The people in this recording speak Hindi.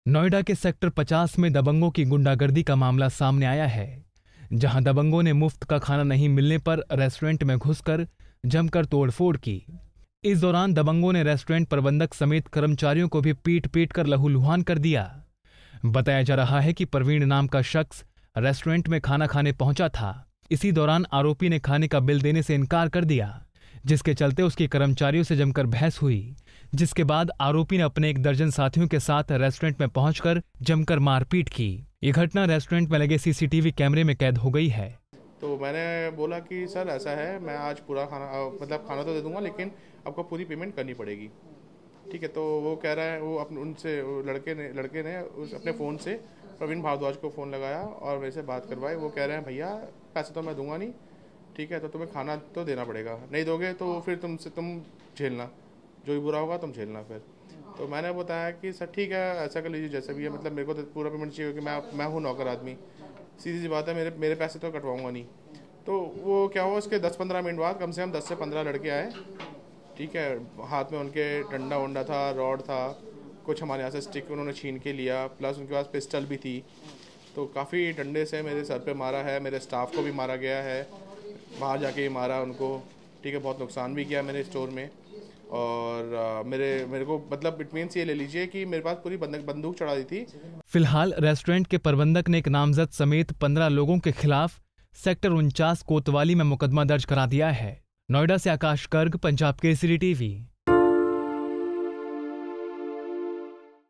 नोएडा के सेक्टर 50 में दबंगों की गुंडागर्दी का मामला सामने आया है, जहां दबंगों ने मुफ्त का खाना नहीं मिलने पर रेस्टोरेंट में घुसकर जमकर तोड़फोड़ की। इस दौरान दबंगों ने रेस्टोरेंट प्रबंधक समेत कर्मचारियों को भी पीट पीट कर लहूलुहान कर दिया। बताया जा रहा है कि प्रवीण नाम का शख्स रेस्टोरेंट में खाना खाने पहुंचा था। इसी दौरान आरोपी ने खाने का बिल देने से इनकार कर दिया, जिसके चलते उसके कर्मचारियों से जमकर बहस हुई, जिसके बाद आरोपी ने अपने 1 दर्जन साथियों के साथ रेस्टोरेंट में पहुंचकर जमकर मारपीट की। ये घटना रेस्टोरेंट में लगे सीसीटीवी कैमरे में कैद हो गई है। तो मैंने बोला कि सर ऐसा है, मैं आज पूरा खाना मतलब खाना तो दे दूंगा, लेकिन आपको पूरी पेमेंट करनी पड़ेगी। ठीक है, तो वो कह रहा है, वो अपने उनसे लड़के ने अपने फ़ोन से प्रवीण भारद्वाज को फ़ोन लगाया और मेरे से बात करवाई। वो कह रहे हैं भैया पैसे तो मैं दूंगा नहीं, ठीक है, तो तुम्हें खाना तो देना पड़ेगा, नहीं दोगे तो फिर तुम झेलना, जो भी बुरा होगा तुम झेलना। फिर तो मैंने बताया कि सर ठीक है, ऐसा कर लीजिए जैसे भी है, मतलब मेरे को तो पूरा पेमेंट चाहिए, क्योंकि मैं हूँ नौकर आदमी, सीधी सी बात है, मेरे पैसे तो कटवाऊँगा नहीं। तो वो क्या हुआ, उसके 10-15 मिनट बाद कम से कम 10 से 15 लड़के आए। ठीक है, हाथ में उनके डंडा वंडा था, रॉड था, कुछ हमारे यहाँ से स्टिक उन्होंने छीन के लिया, प्लस उनके पास पिस्टल भी थी। तो काफ़ी डंडे से मेरे सर पे मारा है, मेरे स्टाफ को भी मारा गया है, बाहर जाके ही मारा उनको। ठीक है, बहुत नुकसान भी किया मेरे स्टोर में। और मेरे को मतलब इट मीन्स ये ले लीजिए कि मेरे पास पूरी बंदूक चढ़ा दी थी। फिलहाल रेस्टोरेंट के प्रबंधक ने एक नामजद समेत 15 लोगों के खिलाफ सेक्टर 49 कोतवाली में मुकदमा दर्ज करा दिया है। नोएडा से आकाश गर्ग, पंजाब केसरी टीवी।